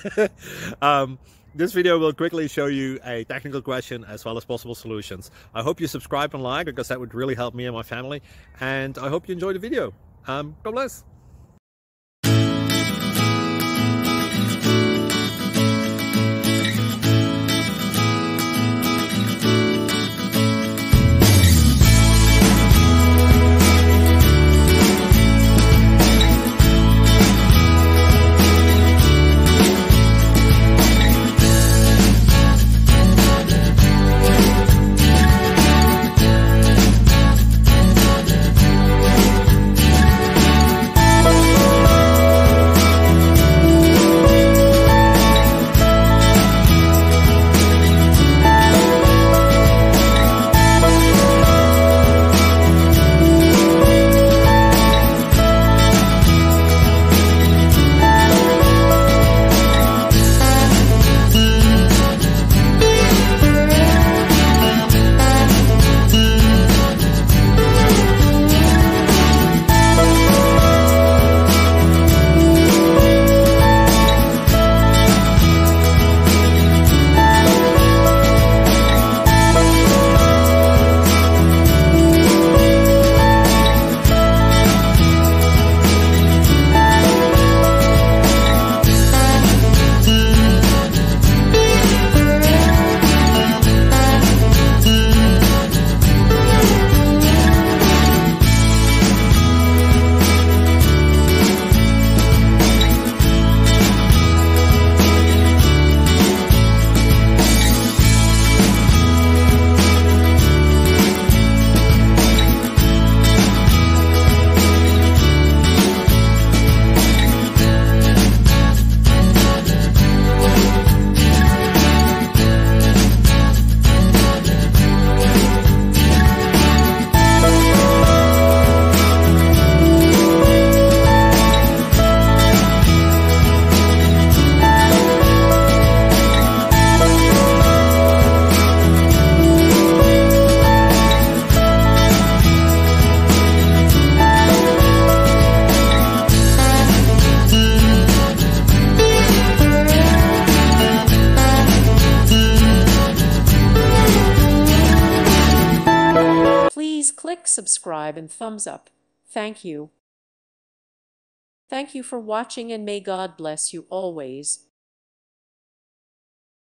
This video will quickly show you a technical question as well as possible solutions. I hope you subscribe and like, because that would really help me and my family. And I hope you enjoy the video. God bless. Please click subscribe and thumbs up. Thank you. Thank you for watching, and may God bless you always.